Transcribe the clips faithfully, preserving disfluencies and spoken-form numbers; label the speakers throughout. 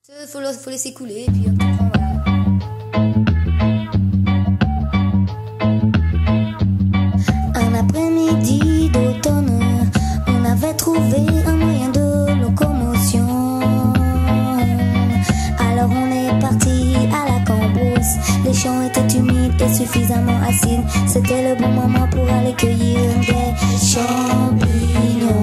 Speaker 1: Faut, faut laisser couler et puis on comprend, voilà.
Speaker 2: Un après-midi d'automne, on avait trouvé un moyen de locomotion. Alors on est parti à la cambrousse. Les champs étaient humides et suffisamment acides. C'était le bon moment pour aller cueillir des champignons.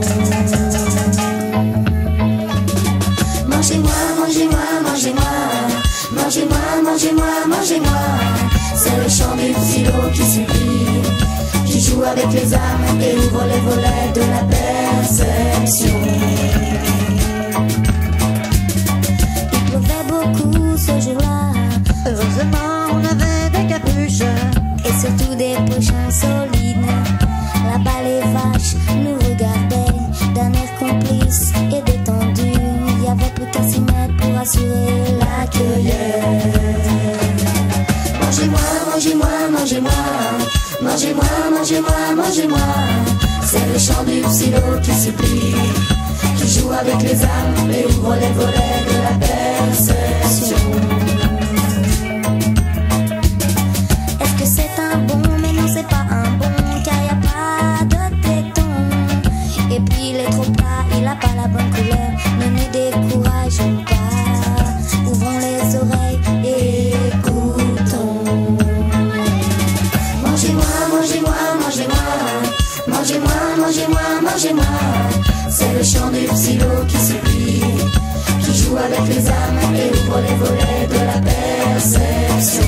Speaker 2: Mangez-moi, mangez-moi, mangez-moi, mangez-moi, mangez-moi, mangez-moi. C'est le chant du philo qui supplie, qui joue avec les âmes et ouvre les volets de la perception. Il pleuvait beaucoup ce jour-là. Heureusement on avait des capuches et surtout des pochons solides. Là-bas les vaches nous regardaient d'un air complice et détendu. Il y avait plus qu'à s'y mettre pour assurer la cueillette. Mangez-moi, mangez-moi, mangez-moi, mangez-moi, mangez-moi, mangez-moi. C'est le chant du philo qui supplie, qui joue avec les âmes et ouvre les volets de la perception. Est-ce que c'est un bon? Mais non, c'est pas un bon, car y a pas de téton. Et puis il est trop plat, il a pas la bonne couleur. Ne nous décourageons pas, ouvrons les oreilles et écoutons. Mangez-moi, mangez-moi, mangez-moi, mangez-moi, mangez-moi, mangez-moi. C'est le chant du philo qui supplie, qui joue avec les âmes et ouvre les volets de la perception.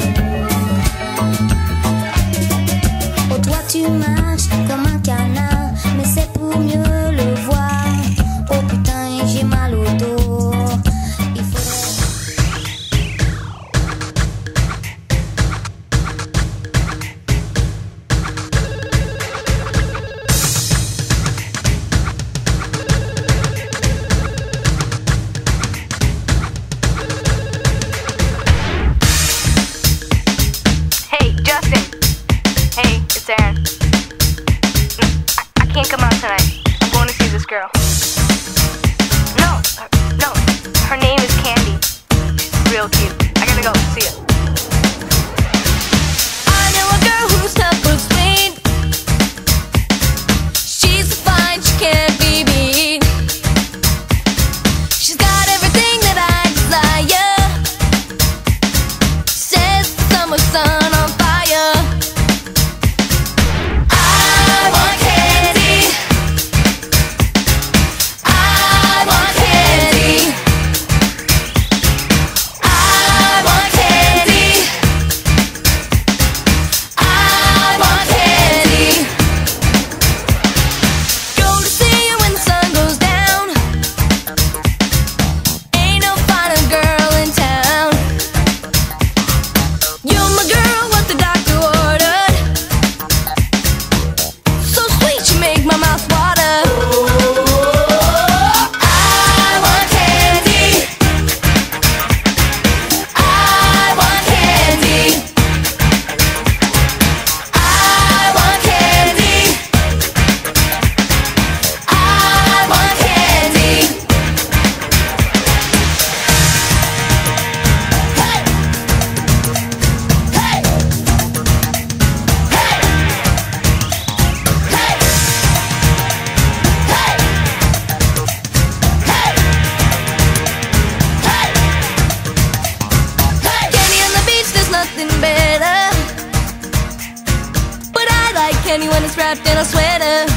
Speaker 2: Oh toi tu marches comme un canard, mais c'est pour mieux le voir. Oh putain j'ai mal au dos, il faudrait...
Speaker 3: Hey, Justin. Hey, it's Aaron. I, I can't come out tonight. I'm going to see this girl. No, uh, no. Her name is Candy. She's real cute. I gotta go. See ya. I know a girl who's tough but sweet. She's so fine, she can't be beat. She's got everything that I desire. Says the summer sun on fire. I want candy. I want candy. I want candy. I want candy. Go to see you when the sun goes down. Ain't no finer girl in town. You're my girl, what the doctor ordered. So sweet, you make my mouth water. I want candy. I want candy. I want candy. I want candy. Hey! Hey! Hey! Hey! Hey! Hey! Hey! Candy on the beach, there's nothing better. But I like candy when it's wrapped in a sweater.